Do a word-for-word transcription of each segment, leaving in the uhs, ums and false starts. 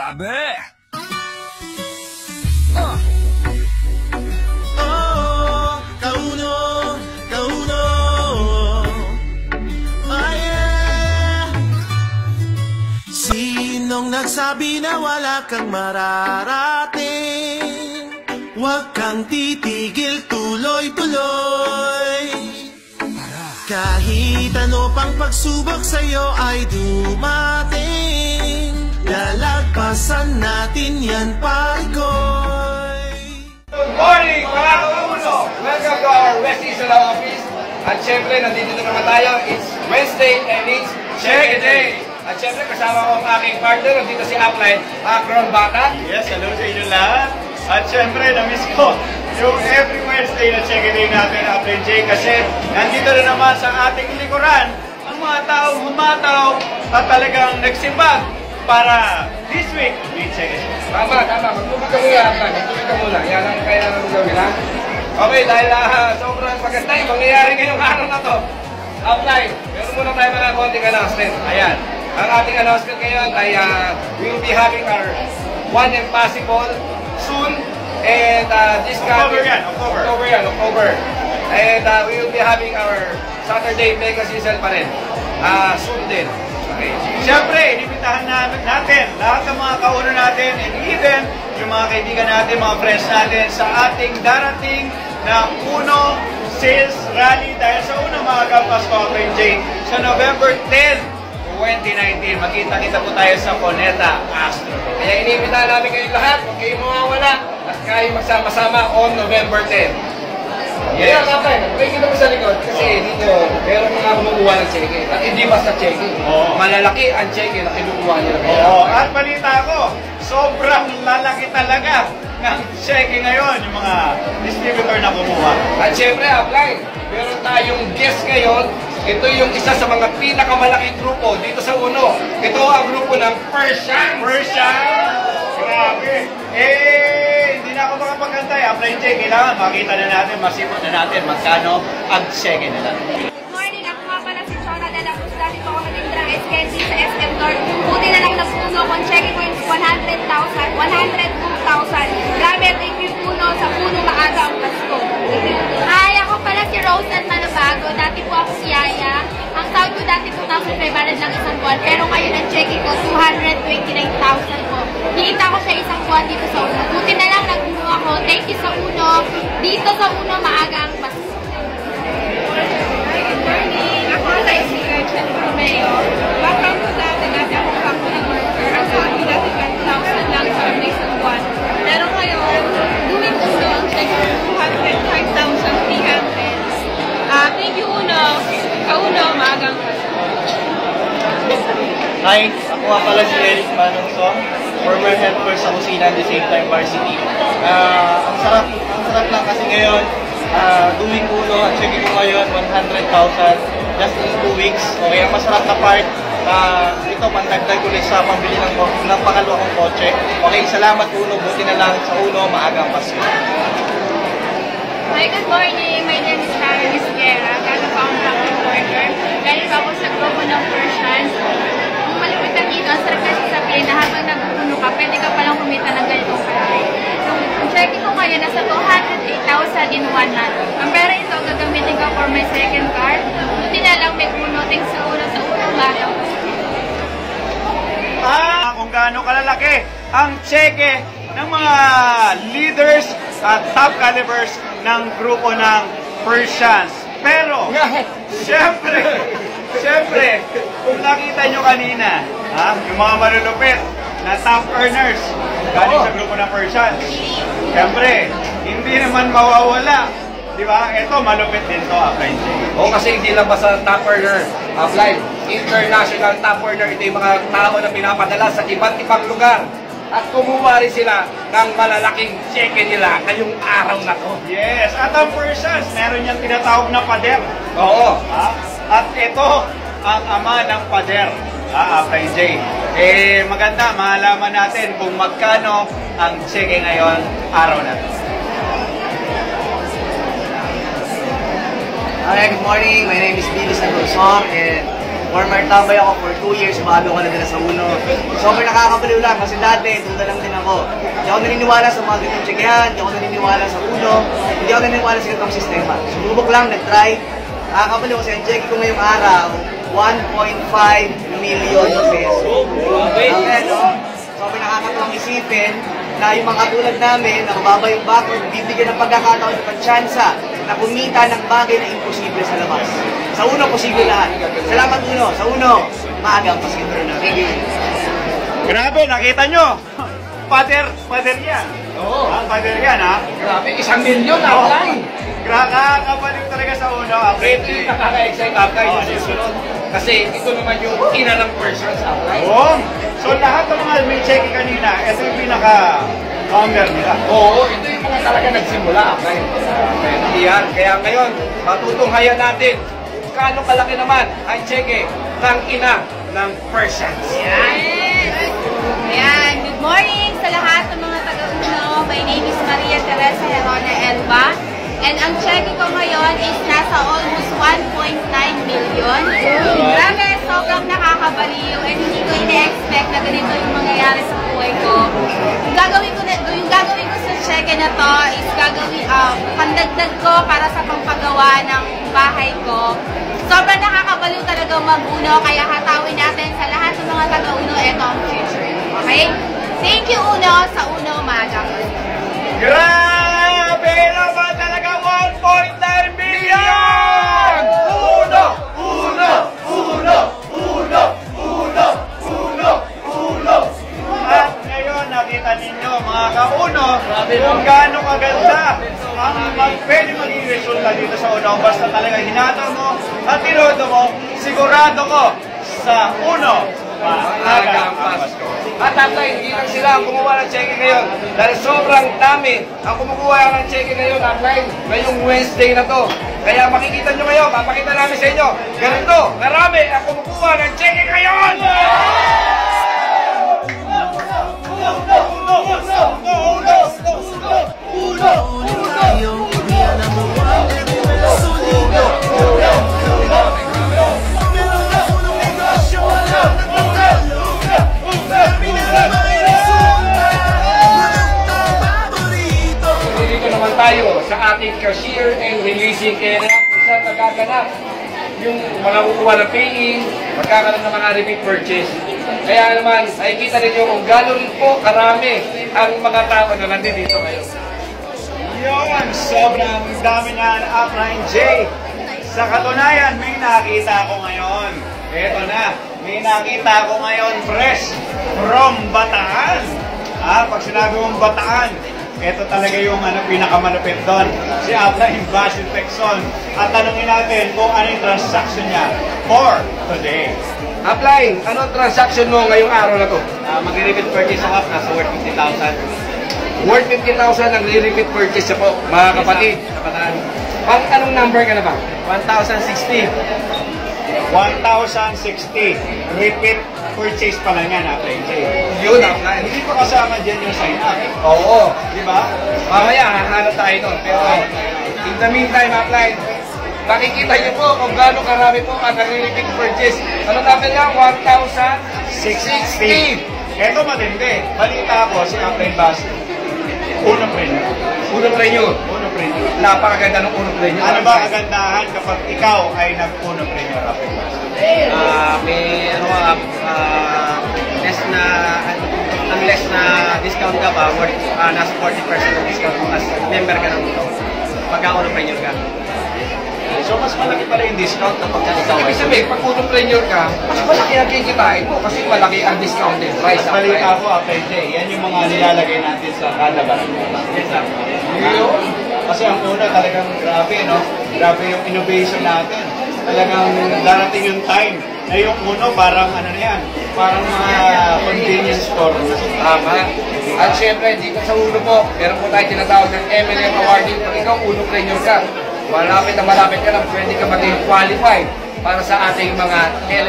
Grabe! Uh. Oh, kauno, kauno. Oh yeah. Sinong nagsabi na wala kang mararating? Huwag kang titigil, tuloy-tuloy. Kahit ano pang pagsubok sa'yo ay dumating, lalagpasan natin yan, parikoy. Good morning mga kauno! Welcome to our West Isla office. At syempre, nandito na naman tayo. It's Wednesday and it's Check a Day. At syempre, kasama ko ang aking partner. Nandito si Upline, Akron Bata. Yes, hello sa inyo lahat. At syempre, na-miss ko yung every Wednesday na Check a Day natin, Upline J, kasi nandito na naman sa ating likuran ang mga taong humataw at talagang nagsibag para this week we Check a Day. Tama, tama. Magtubig ka muna, Upline. Magtubig ka muna. Yan ang kailangan mong gawin, ha? Okay, dahil uh, sobrang maganda yung mangyayari ngayong araw na to. Upline, meron muna tayo mga konting announcement. Ayan. Ang ating announcement ngayon ay uh, we will be having our One Impossible soon. And uh, this October coming, yan, October. October yan, October. And uh, we will be having our Saturday Mega Season pa rin. Uh, soon din. Okay. Siyempre, inibitahan namin natin lahat ng mga kauno natin and even yung mga kaibigan natin, mga friends natin sa ating darating na Uno Sales Rally dahil sa unang mga Pasko, Upline J, sa November tenth, twenty nineteen. Magkita-kita po tayo sa Coneta Astro. Kaya inibitahan namin kayo lahat. Huwag kayong mawawala. At kayo magsama-sama on November tenth. Yes. Kaya kapay, may kita mo sa likod kasi dito, meron mga kumukuha ng cheque. At hindi basta cheque. Oo. Malalaki ang cheque na kinukuha nila. Oo, at balita ko, sobrang lalaki talaga ng cheque ngayon, yung mga distributor na kumuha. At syempre, Upline, meron tayong guest ngayon. Ito yung isa sa mga pinakamalaking grupo dito sa Uno. Ito ang grupo ng Persian. Persian! Grabe! Eh, hindi na ako makapagkantay. Upline J, kailangan makita na natin, masipot na natin magkano ang cheque nila. Good morning, ako nga pala si Chona de la Cruz. Dati po ako naging drag S Candy sa S M North. Buti na lang nagpuno kung checking ko yung one hundred thousand, one hundred two thousand. Grabe, thank you Puno sa Puno Maaga ang Pasko. Ay, ako pala si Rosen Manabago. Dati po ako si Yaya. Ang sahod ko dati two thousand five hundred lang isang buwan. Pero ngayon ang checking ko two hundred twenty-nine thousand po. Nakita ko siya isang buwan dito sa Uno. Buti na lang nagpuno ako. Thank you sa Uno. Dito sa Uno Maaga ang Pasko. Good morning. Ako ay si Gretchen Romeo. Background ko dati, dati ako kako ng worker. Ang sahod ko dati twenty thousand lang sa isang buwan. Pero ngayon, doing Uno, ang check ko two hundred five thousand three hundred. Ah, thank you Uno. Kauno, maagang Pasko. Hi, ako nga pala si Eric Manungsong, former helper sa kusina at the same time varsity. Uh, ang sarap, ang sarap lang kasi ngayon, uh, doing Uno at checking ko ngayon one hundred thousand just in two weeks. Okay, ang masarap na part, uh, ito pandagdag ulit sa pambili ng, ng pangalawang kotse. Okay, salamat Uno, buti na lang sa Uno, maagang Pasko. Hi, good morning. My name is Karen Isguera. Kala pa akong factory worker. Galing pa ako sa grupo ng Persians. Kung malupit ang dito, ang sarap kasi sabihin na habang nagpupuno ka, pwede ka palang kumita ng ganitong kalaki. Ang checking ko ngayon, nasa two hundred eight thousand in one month. Ang pera ito, gagamitin ko for my second car. Buti na lang may puno. Thanks sa una sa unang baraw. Ah, kung gaano kalalaki ang cheque ng mga leaders at top calibers ng grupo ng Persians. Pero, syempre, syempre, kung nakita nyo kanina, ha, yung mga malulupit na top earners galing sa grupo ng Persians, syempre, hindi naman mawawala. Di ba? Ito, malupit din to, Upline J. O kasi hindi lang basta top earner, Upline, international top earner. Ito yung mga tao na pinapadala sa iba't ibang lugar. At kumuha rin sila ng malalaking cheque nila ngayong araw na to. Yes, at ang Persians, meron niyang tinatawag na pader. Oo. Ha? At ito, ang ama ng pader, ha, Upline J. Eh, maganda, malaman natin kung magkano ang cheque ngayon, araw na to. Hi, good morning. My name is Billy Sanrosong and Former tambay ako for two years bago ko nagdala sa Uno. Sobrang nakakabaliw lang kasi dati, duda lang din ako. Hindi ako naniniwala sa mga ganitong tsekehan, hindi ako naniniwala sa Uno, hindi ako naniniwala sa ganitong sistema. Sububok lang, nag-try. Nakakabaliw kasi ang check ko ngayong araw, one point five million pesos. Okay, no? Sobrang nakakatuwang isipin na yung mga katulad namin, na mababa yung backward, bibigyan ng pagkakataon at pagtsansa na kumita ng bagay na imposible sa labas. Sa Uno, posible lahat. Salamat Uno. Sa Uno, maaga ang paskintro na. Thank you. Grabe, nakita nyo? Pader, pader yan. Oo. Ah, pader yan, ha? Grabe, isang milyon outline. Nakakabaliw talaga sa Uno. Upline Ito J. yung nakaka-excite outline yung susunod. Kasi ito naman yung ina ng persons outline. Oo. So lahat ng mga may check kanina, ito yung pinaka-founder nila. Oo, ito yung mga talaga nagsimula. Okay? Okay, yan. Kaya ngayon, matutunghayan natin kano kalaki naman ang cheque ng ina ng persons. Yes! Ayan, good morning sa lahat ng mga taga-Uno. My name is Maria Teresa Herona Elba. And ang cheque ko ngayon is nasa almost one point nine million. Grabe, sobrang nakakabaliw and hindi ko ina-expect na ganito yung mangyayari sa buhay ko. Yung gagawin ko, na, yung gagawin ko sa cheque na to is gagawin, uh, pandagdag ko para sa pangpagawa ng bahay ko. Sobrang nakakabaliw talaga mag-Uno, kaya hatawin natin sa lahat ng mga taga-Uno, ito ang future. Okay? Thank you, Uno, sa Uno Umaga. Grabe naman talaga, one point nine million! Uno! Uno! Uno! Uno! Uno! Uno! Uno! At ngayon, nakita ninyo mga ka-Uno kung gaano kaganda ang mag pwede maging resulta dito sa Uno. Basta talaga hinataw mo at tinodo mo, sigurado ko sa Uno. Maaga ang Pasko. At tatay, hindi lang sila ang kumuha ng cheque ngayon. Dahil sobrang dami ang kumukuha ng cheque ngayon online ngayong Wednesday na to. Kaya makikita nyo ngayon, papakita namin sa inyo. Ganito, marami ang kumukuha ng cheque ngayon! Ulit tayo, we are number one, everywhere solido. Meron na unang negosyo, alam na panalo. Marami na naman ay resulta, produkto paborito. Dito naman tayo sa ating cashier and releasing area. Isa nagaganap yung mga kukuha ng paying, magkakaroon ng mga repeat purchase. Kaya naman, ay kita ninyo kung gano'n po karami ang mga tao na nandito ngayon. Yun, sobrang dami na ng Upline J. Sa katunayan, may nakita ko ngayon. Eto na, may nakita ko ngayon fresh from Bataan. Ah, pag sinabi mong Bataan, ito talaga yung ano, pinakamalupit doon. Si Upline Basil Pexon. At tanungin natin kung ano yung transaction niya for today. Upline, ano transaction mo ngayong araw na to? Uh, Mag-repeat purchase ako, nasa worth fifty thousand. Worth fifty thousand ang re-repeat purchase po, mga kapatid. Kapataan. Pang anong number ka na ba? one thousand sixty. one thousand sixty. Repeat purchase pala nga na, Upline J. Yun, Upline. Hindi pa kasama dyan yung sign up. Oo. Di ba? Mamaya, hahanap tayo nun. Pero in the meantime, Upline, makikita niyo po kung gaano karami po ang nare-repeat purchase. Ano natin nga? one thousand sixty. Ito matindi. Balita ko si Upline Basil. Unang premium. Unang premium. Unang premium. Napakaganda ng unang premium. Ano ba kagandahan kapag ikaw ay nag-unang premium, Upline Basil? Ah, may ano ah, less na ang less na discount ka ba, worth, ah, nasa forty percent ng discount mo as member ka ng Uno. Pagka-unang premium ka. So, mas malaki pala yung discount kapag ikaw ay Ibig sabihin, pag unang premium ka, mas malaki ang kikitain mo kasi malaki ang discounted price. Mas balita ko, Upline J, yan yung mga nilalagay natin sa kada barangay. Yes, sir. Yun. Kasi ang una talagang grabe, no? Grabe yung innovation natin. Talagang darating yung time na yung uno parang ano na yan, parang mga convenience store. Tama. At syempre, dito sa uno po, meron po tayo tinatawag ng M L M awarding. Pag ikaw unang premium ka, malapit na malapit ka lang, pwede ka maging qualified para sa ating mga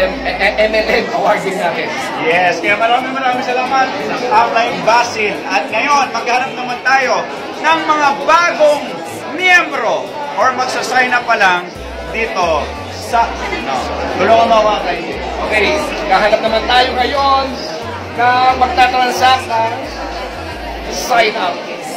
M L M awarding natin. Yes, kaya maraming maraming salamat sa Upline Basil. At ngayon, maghanap naman tayo ng mga bagong miyembro or magsasign up pa lang dito sa... No. Tulungan mo ako kayo. Okay, kahanap naman tayo ngayon na magtatransact ng sign up.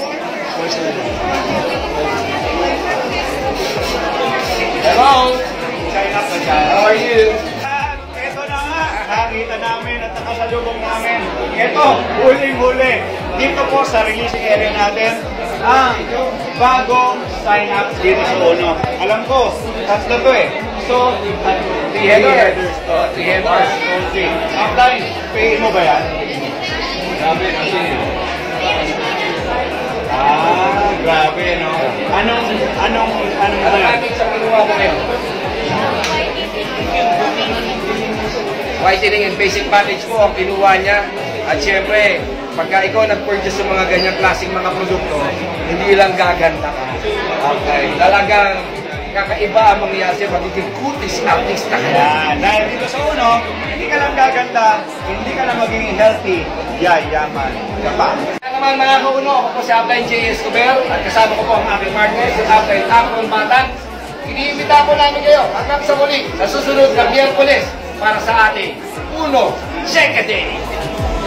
Hello? Sign up na siya. How are you? At ito na nga, nakita namin at nakasalubong namin. Ito, huling-huli. Dito po sa releasing area natin, ang bagong sign up dito sa Uno. Alam ko, tatlo to eh. So, Three headers. Oh, three headers. Okay. Upline, pay mo ba yan? Grabe, kasi Ah, grabe, no? Anong, anong, anong ano ba yan? natin sa kinuha ko ngayon? Whitening and basic package po ang kinuha niya. At syempre, pagka ikaw nag-purchase sa mga ganyang klaseng mga produkto, hindi lang gaganda ka. Okay. Talagang kakaiba ang mangyayari, magiging kutis artista ka. Yan. Dahil dito sa Uno, hindi ka lang gaganda, hindi ka lang magiging healthy, yayaman ka pa. Kaya naman mga kauno, ako po si Upline J. Escobar at kasama ko po ang aking partner, si Upline Apron Batang. Iniimbita po namin kayo hanggang sa muli sa susunod na Miyerkules para sa ating Uno Check a Day.